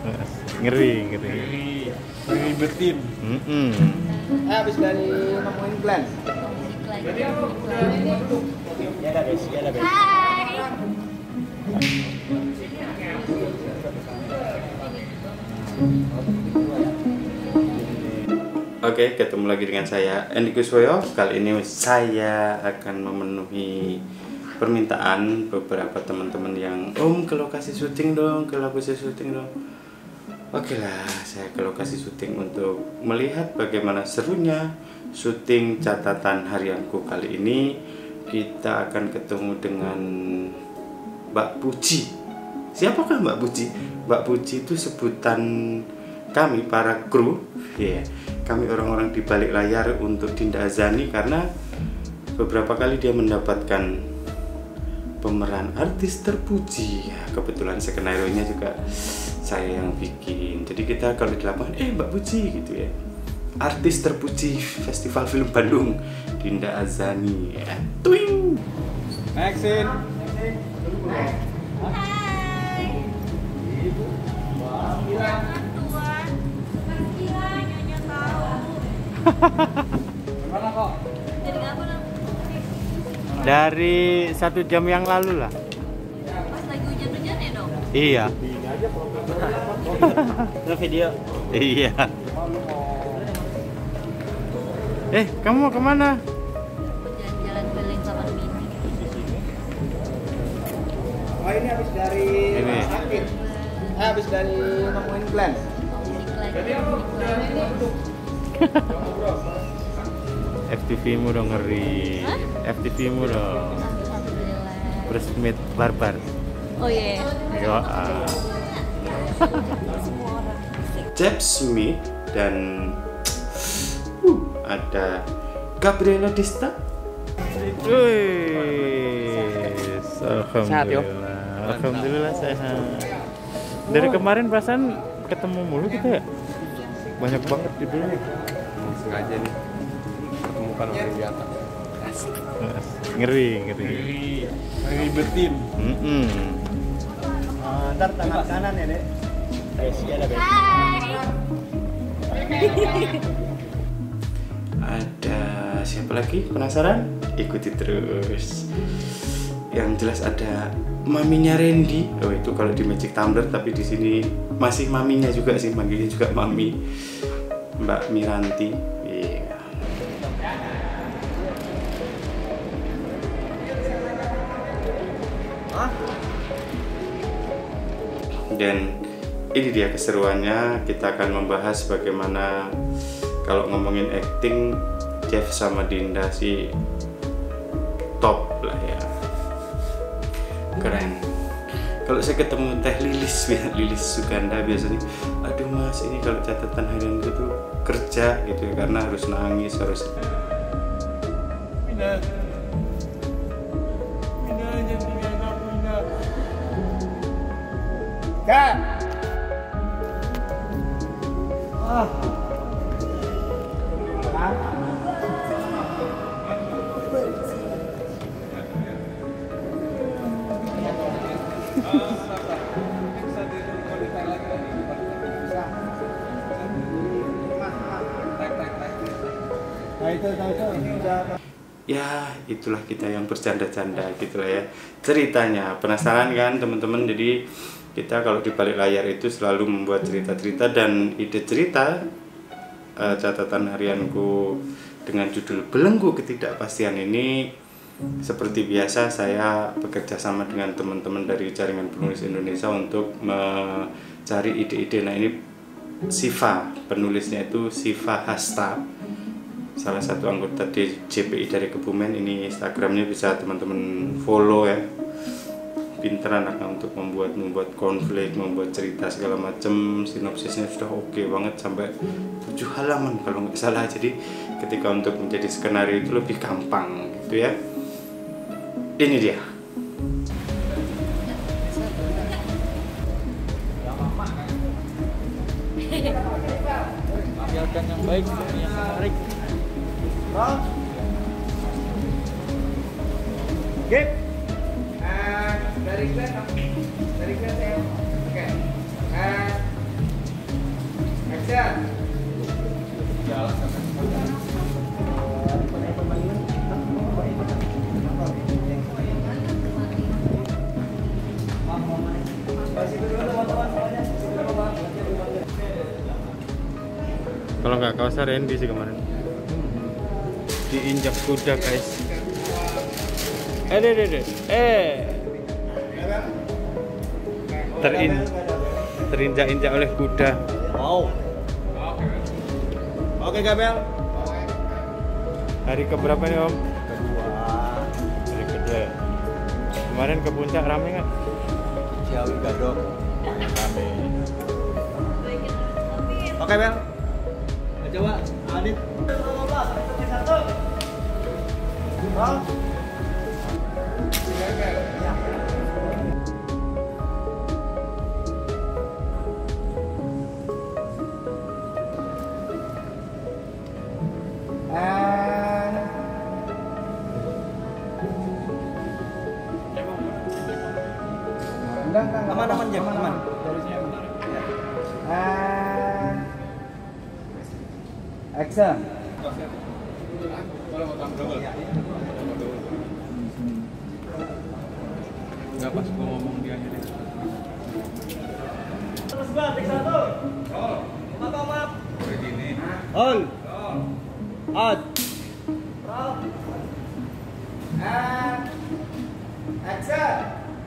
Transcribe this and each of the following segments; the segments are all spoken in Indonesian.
Ngeri. Ribetin. Habis dari nemuin Glenn. Ya ada guys. Hai. Oke, ketemu lagi dengan saya Andy Kuswoyo. Kali ini saya akan memenuhi permintaan beberapa teman-teman yang ke lokasi syuting dong, Oke lah, saya ke lokasi syuting untuk melihat bagaimana serunya syuting catatan harianku. Kali ini kita akan ketemu dengan Mbak Puji. Siapakah Mbak Puji? Mbak Puji itu sebutan kami para kru, kami orang-orang di balik layar untuk Dinda Azani, karena beberapa kali dia mendapatkan pemeran artis terpuji. Kebetulan skenario-nya juga saya yang bikin. Jadi kita kalau di lapangan, Mbak Puji gitu ya. Artis terpuji Festival Film Bandung, Dinda Azani. Twing. Action. Hai. Jangan Tuan. Kira nyonya tahu. Mana kok? Jadi ngapa nang? Dari 1 jam yang lalu lah. Pas lagi hujan-hujan ya dong? Iya. Video. Iya. Kamu mau kemana? Jalan-jalan keliling Taman Mini. Oh ini habis dari Ini. sakit. Habis dari nemuin Glenn. FTV-mu dong ngeri. FTV-mu dong. Alhamdulillah. Bersmith barbar. Oh iya. Yo. Jeff Smith dan ada Gabriela Dista. Alhamdulillah. Alhamdulillah sehat. Dari kemarin perasaan ketemu mulu kita ya. Banyak banget judulnya. Sengaja nih ketemukan orang di atas. Ngeri. Ribetin. Ntar tangan kanan ya dek. Hai. Ada siapa lagi? Penasaran? Ikuti terus. Yang jelas ada maminya Randy. Oh itu kalau di Magic Tumbler, tapi di sini masih maminya juga sih, manggilnya juga mami. Mbak Miranti. Iya. Dan ini dia keseruannya. Kita akan membahas bagaimana kalau ngomongin acting, Jeff sama Dinda sih top lah ya, keren. Kalau saya ketemu Teh Lilis Suganda biasanya, aduh mas ini kalau catatan harian itu tuh kerja gitu ya, karena harus nangis, harus Pindah aja pindah. Kak. Ya itulah kita yang bercanda-canda gitu lah ya ceritanya. Penasaran kan teman-teman? Jadi kita kalau di balik layar itu selalu membuat cerita-cerita, dan ide cerita catatan harianku dengan judul Belenggu Ketidakpastian ini, seperti biasa saya bekerja sama dengan teman-teman dari Jaringan Penulis Indonesia untuk mencari ide-ide. Nah ini Siva, penulisnya itu Siva Hasta, salah satu anggota JPI dari Kebumen. Ini Instagramnya bisa teman-teman follow ya. Pinter anaknya untuk membuat konflik, membuat cerita segala macam. Sinopsisnya sudah oke banget, sampai 7 halaman kalau nggak salah. Jadi ketika untuk menjadi skenario itu lebih gampang gitu ya. Ini dia. Ambilkan yang baik demi yang menarik. Gip. Dari Glenn saya. Oke. Kalau nggak kaosnya Randy sih kemarin. Diinjak kuda guys. Terinjak-injak oleh kuda. Wow. Oke, Gabel. Hari keberapa nih Om? Kedua. Hari kedua. Kemarin ke puncak rame nggak? Ciawi Gadok. Rame. Oke, Bel. Coba, Adit. Aman Jam, aman. Action. Enggak pas gua ngomong di akhirnya. Terus Bang, take 1. Oh. Maaf. Begini. On. Out. Action.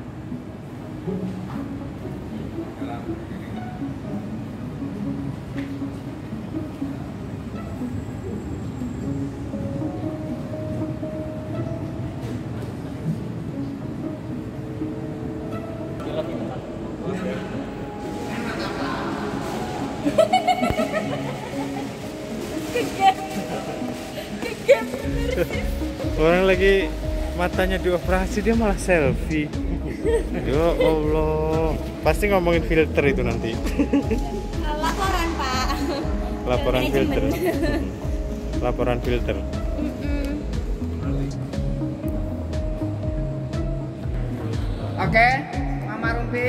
Orang lagi matanya dioperasi dia malah selfie. Ya Allah, pasti ngomongin filter itu nanti. Laporan Pak. Laporan filter. Laporan filter. Oke, Mama Rumpi.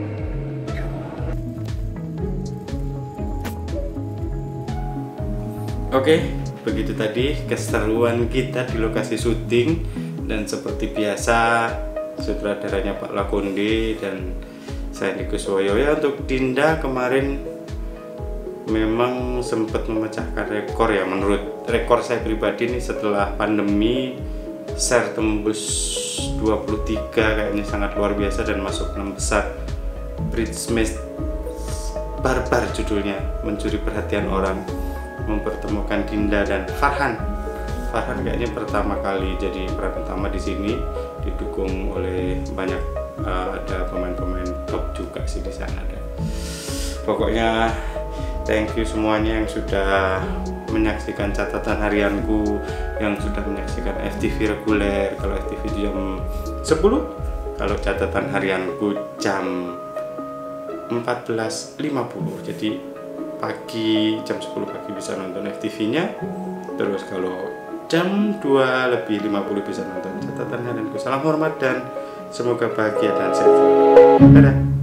Oke, begitu tadi keseruan kita di lokasi syuting, dan seperti biasa sutradaranya Pak Lakonde dan saya Niko Suwoyo. Ya, untuk Dinda kemarin memang sempat memecahkan rekor ya, menurut rekor saya pribadi nih setelah pandemi, share tembus 23 kayaknya sangat luar biasa dan masuk 6 besar. Bridesmaid Barbar judulnya, mencuri perhatian orang, mempertemukan Dinda dan Farhan. Farhan kayaknya pertama kali jadi peran utama di sini, didukung oleh banyak ada pemain-pemain top juga sih di sana ada. Pokoknya thank you semuanya yang sudah menyaksikan catatan harianku, yang sudah menyaksikan FTV reguler. Kalau FTV jam 10, kalau catatan harianku jam 14.50. Jadi pagi jam 10 pagi bisa nonton FTV-nya. Terus kalau jam 2:50 bisa nonton catatan harianku. Salam hormat dan semoga bahagia dan sehat. Dadah.